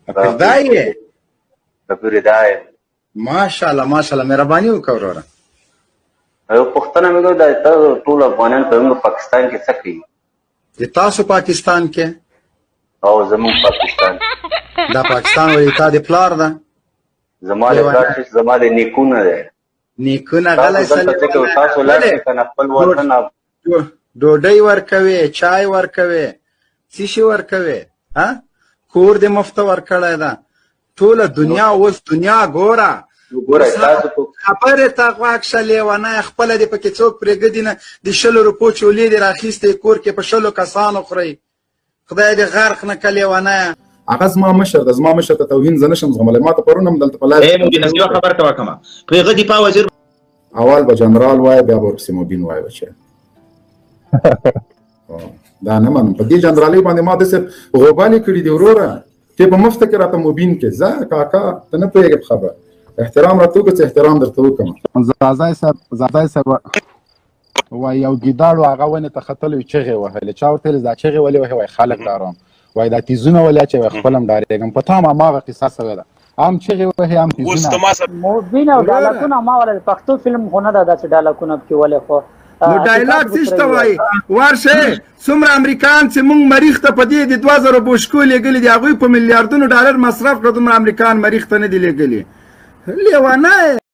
فردای یې؟ فردای. ماشاءالله ماشاءالله، مهرباني وکړه وروره. یو پوښتنه مې کوله، دا ټول افغانان په پاکستان کې څه کوي؟ د تاسو پاکستان کې؟ او زموږ پاکستان. دا پاکستان ولې تا د پلار ده؟ زما د پلار چې زما د نیکونه دی. نیکونه غلی سلی تاسو لاړئ که نه خپل وطن ډوډۍ ورکوې، چای ورکوې، څه شي ورکوې؟ کور دې مفته ورکړی ده. ټوله دنیا اوس دنیا ګوره. خبرې ته غوږ شه لیونی، خپله دې پکې څوک پرېږدي نه. د 100 روپو چولې دې راخیستې کور کې په 100 کسانو خورئ. خدای دې غرق نه کړه لیونیه. هغه زما مشر ده، زما مشر ته توهین زه نشم زغملی. ما ته پرون هم دلته په لایو مبین یوه خبره ته وکړم، په هغه دفاع وزیر اول به جنرال وایي، بیا به ورپسې مبین وایي. بچی دا نه منم، په دې جنرالۍ باندې ما داسې غوبالې کړي دي وروره. ته په مفته کې راته مبین کې ځه کاکا، ته نه پوهېږې په خبره. احترام راته وکړه چې احترام درته وکړم. زازی صاحب وایي یو ګیداړ و هغه ونې ته ختلی، چغې وهلې. چا ورته ویل دا چغې ولې وهې؟ وایي خلک ډارم. وایي دا تیزونه ولې اچوې؟ خپل هم ډارېږم. په تا هم هماغه قصه سوې ده، هم چغې وهې هم تیزونه. مبین او ډالکونه ما ویل پښتو فلم خو نه ده داسې ډالکونه پکې ولې خو نو ډایلاګ څه شته وایي؟ ورشه څومره امریکایان چې موږ مریخ ته په دې د 2000 بوشکو لېږلي دي، هغوی په میلیاردونو ډالر مصرف کړه، دومره امریکایان مریخ ته نه دي لېږلي. لیونی